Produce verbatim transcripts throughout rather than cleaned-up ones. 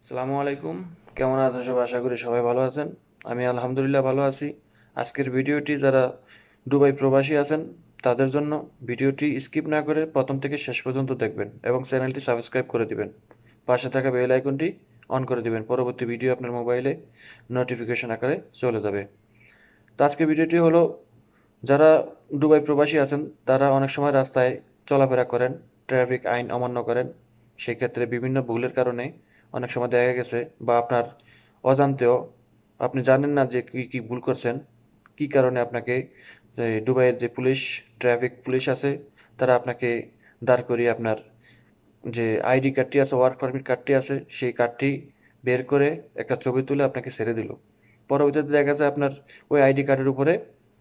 আসসালামু আলাইকুম। কেমন আছেন সবাই? আশা করি সবাই ভালো আছেন। আমি আলহামদুলিল্লাহ ভালো আছি। আজকের ভিডিওটি যারা দুবাই প্রবাসী আছেন তাদের জন্য, ভিডিওটি স্কিপ না করে প্রথম থেকে শেষ পর্যন্ত দেখবেন এবং চ্যানেলটি সাবস্ক্রাইব করে দিবেন। পাশে থাকা বেল আইকনটি অন করে দিবেন, পরবর্তী ভিডিও আপনার মোবাইলে নোটিফিকেশন আকারে চলে যাবে। তো আজকের ভিডিওটি হলো, যারা দুবাই প্রবাসী আছেন তারা অনেক সময় রাস্তায় চলাফেরা করেন, ট্রাফিক আইন অমান্য করেন। সেক্ষেত্রে বিভিন্ন ভুলের কারণে অনেক সময় দেখা গেছে, বা আপনার অজান্তেও আপনি জানেন না যে কি কি ভুল করছেন, কি কারণে আপনাকে এই দুবাইয়ের যে পুলিশ, ট্রাফিক পুলিশ আছে, তারা আপনাকে দাঁড় করিয়ে আপনার যে আইডি কার্ডটি আছে, ওয়ার্ক পারমিট কার্ডটি আছে, সেই কার্ডটি বের করে একটা ছবি তুলে আপনাকে ছেড়ে দিল। পরবর্তীতে দেখা যায় আপনার ওই আইডি কার্ডের উপরে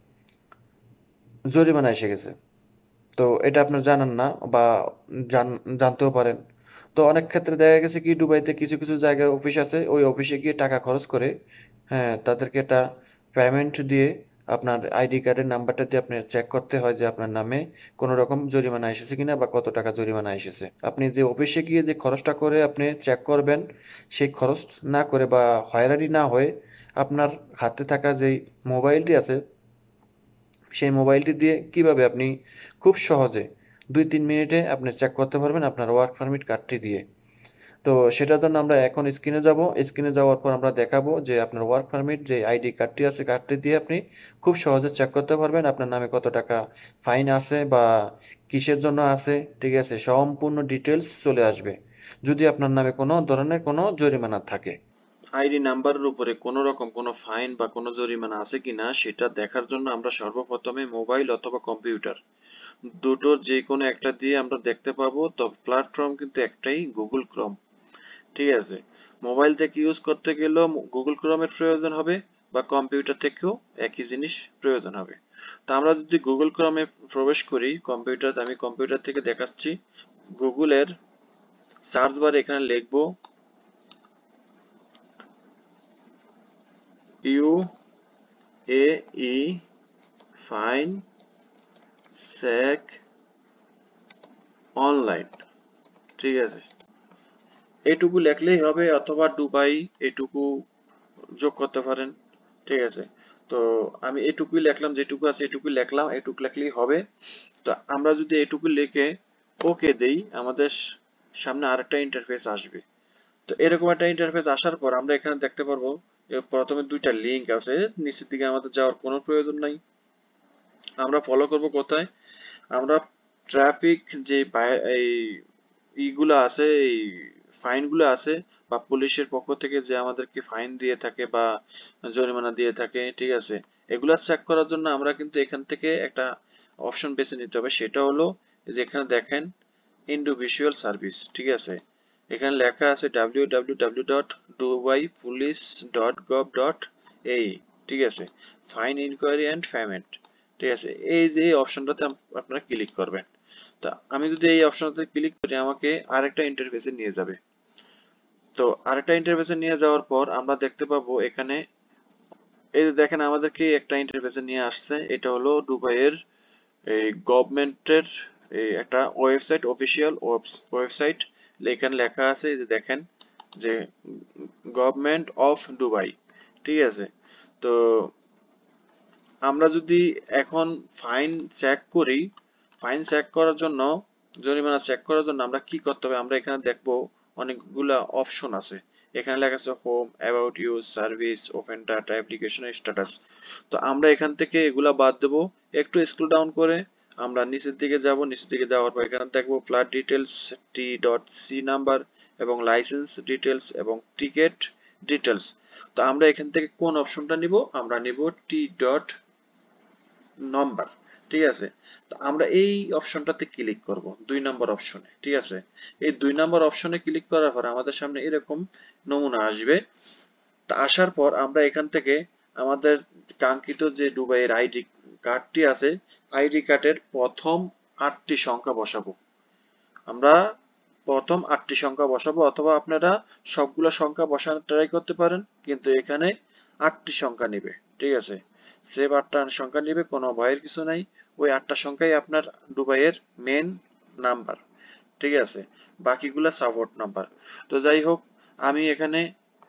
জরিমানা এসে গেছে। তো এটা আপনার জানান না, বা জান জানতেও পারেন। তো অনেক ক্ষেত্রে দেখা গেছে কি, দুবাইতে কিছু কিছু জায়গায় অফিস আছে, ওই অফিসে গিয়ে টাকা খরচ করে, হ্যাঁ, তাদেরকে একটা পেমেন্ট দিয়ে আপনার আইডি কার্ডের নাম্বারটা দিয়ে আপনি চেক করতে হয় যে আপনার নামে কোনো রকম জরিমানা এসেছে কিনা, বা কত টাকা জরিমানা এসেছে। আপনি যে অফিসে গিয়ে যে খরচটা করে আপনি চেক করবেন, সেই খরচ না করে বা হয়রানি না হয়ে আপনার হাতে থাকা যেই মোবাইলটি আছে, সেই মোবাইলটি দিয়ে কিভাবে আপনি খুব সহজে দুই তিন মিনিটে আপনি চেক করতে পারবেন আপনার ওয়ার্ক পারমিট কার্ডটি দিয়ে। তো সেটার জন্য আমরা এখন স্ক্রিনে যাব। স্ক্রিনে যাওয়ার পর আমরা দেখাবো যে আপনার ওয়ার্ক পারমিট যে আইডি কার্ডটি আছে, কার্ডটি দিয়ে আপনি খুব সহজে চেক করতে পারবেন আপনার নামে কত টাকা ফাইন আছে বা কিসের জন্য আছে। ঠিক আছে, সম্পূর্ণ ডিটেলস চলে আসবে যদি আপনার নামে কোনো ধরনের কোনো জরিমানা থাকে। আইডি নাম্বারের উপরে কোনো রকম কোনো ফাইন বা কোনো জরিমানা আছে কিনা সেটা দেখার জন্য আমরা সর্বপ্রথমে মোবাইল অথবা কম্পিউটার দুটোর যে কোনো একটা দিয়ে আমরা দেখতে পাবো। তো প্ল্যাটফর্ম কিন্তু একটাই, গুগল ক্রোম। ঠিক আছে, মোবাইল থেকে ইউজ করতে গেলেও গুগল ক্রোমের প্রয়োজন হবে, বা কম্পিউটার থেকেও একই জিনিস প্রয়োজন হবে। তো আমরা যদি গুগল ক্রোমে প্রবেশ করি, কম্পিউটার, আমি কম্পিউটার থেকে দেখাচ্ছি। গুগলের সার্চ বারে এখানে লিখবো U A E fine check online. ঠিক আছে, এইটুকু লেখলেই হবে, অথবা দুবাই এটুকু যোগ করতে পারেন। ঠিক আছে, তো আমি এটুকুই লিখলাম, যেটুকু আছে এটুকু লিখলাম, এটুকু লিখলেই হবে। তো আমরা যদি এটুকু লিখে ওকে দেই, আমাদের সামনে আরেকটা ইন্টারফেস আসবে। তো এরকম একটা ইন্টারফেস আসার পর আমরা এখানে দেখতে পারবো প্রথমে দুইটা লিংক আছে, নিচের দিকে আমাদের যাওয়ার কোনো প্রয়োজন নাই। আমরা ফলো করব কোথায়? আমরা ট্রাফিক যে এই ইগুলো আছে, এই ফাইন গুলো আছে, বা পুলিশের পক্ষ থেকে যে আমাদেরকে ফাইন দিয়ে থাকে বা জরিমানা দিয়ে থাকে, ঠিক আছে, এগুলা চেক করার জন্য আমরা কিন্তু এখান থেকে একটা অপশন বেছে নিতে হবে। সেটা হলো যে এখানে দেখেন ইন্ডিভিজুয়াল সার্ভিস। ঠিক আছে, এখানে লেখা আছে W W W dot Dubai police dot gov dot এই। ঠিক আছে, ফাইন ইনকোয়ারি অ্যান্ড পেমেন্ট। ঠিক আছে, এই যে এই অপশনটাতে আপনারা ক্লিক করবেন। তা আমি যদি এই অপশনটাতে ক্লিক করি, আমাকে আরেকটা ইন্টারফেসে নিয়ে যাবে। তো আরেকটা ইন্টারফেসে নিয়ে যাওয়ার পর আমরা দেখতে পাবো এখানে, এই যে দেখেন আমাদেরকে একটা ইন্টারফেসে নিয়ে আসছে। এটা হলো দুবাইয়ের এই গভর্নমেন্টের এই একটা ওয়েবসাইট, অফিসিয়াল ওয়েবসাইট। এখানে লেখা আছে, এই যে দেখেন যে গভর্নমেন্ট অফ দুবাই। ঠিক আছে, তো আমরা যদি এখন ফাইন চেক করি, ফাইন চেক করার জন্য, জরিমানা চেক করার জন্য আমরা কি করতে হবে? আমরা এখানে দেখবো অনেকগুলা অপশন আছে। এখানে লেখা আছে home, about us, service, open data, application status. তো আমরা এখান থেকে এগুলা বাদ দেবো। একটু স্ক্রল ডাউন করে আমরা নিচের দিকে যাব। নিচের দিকে যাওয়ার পর এখানে দেখবো flight details, T dot C number, এবং লাইসেন্স ডিটেলস, এবং টিকেট ডিটেলস। তো আমরা এখান থেকে কোন অপশনটা নিব? আমরা নিব টি ডট নাম্বার। ঠিক আছে, তো আমরা এই অপশনটাতে ক্লিক করব, দুই নম্বর অপশনে। ঠিক আছে, এই দুই নম্বর অপশনে ক্লিক করার পর আমাদের সামনে এরকম নমুনা আসবে। তা আসার পর আমরা এখান থেকে আমাদের কাঙ্ক্ষিত যে দুবাইয়ের আইডি কার্ডটি আছে, আইডি কার্ডের প্রথম আটটি সংখ্যা বসাবো। আমরা প্রথম আটটি সংখ্যা বসাবো, অথবা আপনারা সবগুলো সংখ্যা বসানোর ট্রাই করতে পারেন, কিন্তু এখানে আটটি সংখ্যা নেবে। ঠিক আছে, সেভ আটটা সংখ্যা নেবে, কোনো ভয়ের কিছু নাই। ওই আটটা সংখ্যাই আপনার দুবাইয়ের মেন নাম্বার। ঠিক আছে, বাকিগুলা সাপোর্ট নাম্বার। তো যাই হোক, আমি এখানে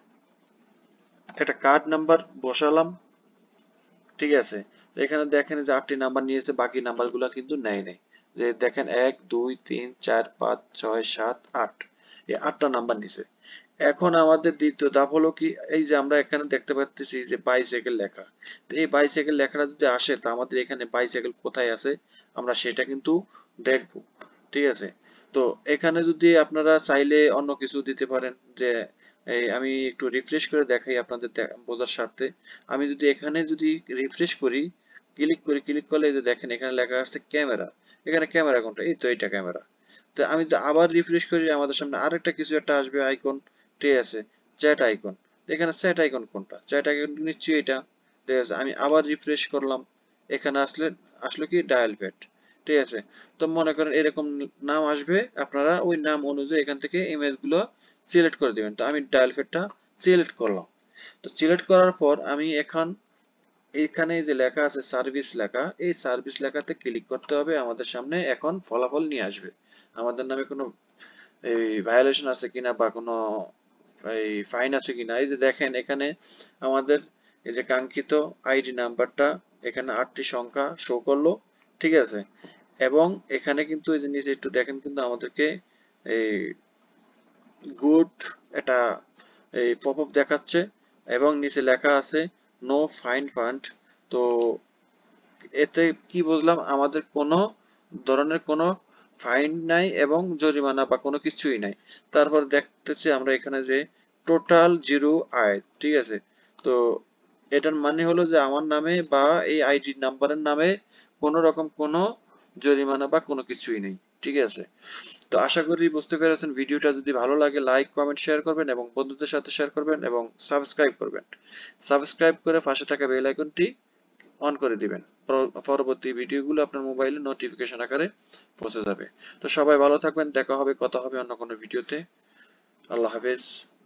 একটা কার্ড নাম্বার বসালাম, ঠিক আছে। এখানে দেখেন যে আটটি নাম্বার নিয়েছে, বাকি নাম্বারগুলো কিন্তু নেয় নাই। যে দেখেন এক দুই তিন চার পাঁচ ছয় সাত আট, এই আটটা নাম্বার নিছে। এখন আমাদের দ্বিতীয় ধাপ হলো কি, এই যে আমরা এখানে দেখতে পাচ্ছি যে বাইসাইকেল লেখা, তো এই বাইসাইকেল লেখাটা যদি আসে তো আমাদের এখানে বাইসাইকেল কোথায় আছে আমরা সেটা কিন্তু দেখব, ঠিক আছে। তো এখানে যদি আপনারা চাইলে অন্য কিছু দিতে পারেন, যে এই আমি একটু রিফ্রেশ করে দেখাই আপনাদের বোঝার স্বার্থে। আমি যদি এখানে যদি রিফ্রেশ করি, ক্লিক করি, ক্লিক করলে এই যে দেখেন এখানে লেখা আছে ক্যামেরা, এখানে ক্যামেরা কোনটা, এই তো এটা ক্যামেরা। তো আমি যদি আবার রিফ্রেশ করি আমাদের সামনে আরেকটা কিছু একটা আসবে আইকন, ঠিক আছে, চ্যাট আইকন। এখানে চ্যাট আইকন কোনটা, চ্যাট আইকন নিশ্চয়ই এটা, ঠিক আছে। আমি আবার রিফ্রেশ করলাম, এখানে আসলে আসলো কি ডায়াল প্যাড, ঠিক আছে। তো মনে করেন এরকম নাম আসবে, আপনারা ওই নাম অনুযায়ী এখান থেকে ইমেজ গুলো সিলেক্ট করে দিবেন। তো আমি ডায়াল প্যাডটা সিলেক্ট করলাম। তো সিলেক্ট করার পর আমি এখন এইখানে যে লেখা আছে সার্ভিস লেখা, এই সার্ভিস লেখাতে ক্লিক করতে হবে। আমাদের সামনে এখন ফলাফল নিয়ে আসবে, আমাদের নামে কোনো এই ভায়োলেশন আছে কিনা বা কোনো এই ফাইন আছে কিনা। এই যে দেখেন এখানে আমাদের এই যে কাঙ্ক্ষিত আইডি নাম্বারটা এখানে আটটি সংখ্যা শো করলো, ঠিক আছে। এবং এখানে কিন্তু এই যে নিচে একটু দেখেন কিন্তু আমাদেরকে এই গুড এটা এই পপ আপ দেখাচ্ছে এবং নিচে লেখা আছে নো ফাইন ফান্ড। তো এতে কি বুঝলাম, আমাদের কোনো ধরনের কোনো ফাইন নাই এবং জরিমানা বা কোনো কিছুই নাই। তারপর দেখতেছি আমরা এখানে যে টোটাল জিরো আয়, ঠিক আছে। তো এটার মানে হলো যে আমার নামে বা এই আইডি নাম্বারের নামে কোনো রকম কোনো জরিমানা বা কোনো কিছুই নেই, ঠিক আছে। তো আশা করি বুঝতে পেরেছেন। ভিডিওটা যদি ভালো লাগে লাইক কমেন্ট শেয়ার করবেন এবং বন্ধুদের সাথে শেয়ার করবেন এবং সাবস্ক্রাইব করবেন। সাবস্ক্রাইব করে পাশে থাকা বেল আইকনটি অন করে দিবেন, পরবর্তী ভিডিওগুলো আপনার মোবাইলে নোটিফিকেশন আকারে পৌঁছে যাবে। তো সবাই ভালো থাকবেন, দেখা হবে, কথা হবে অন্য কোনো ভিডিওতে। আল্লাহ হাফেজ।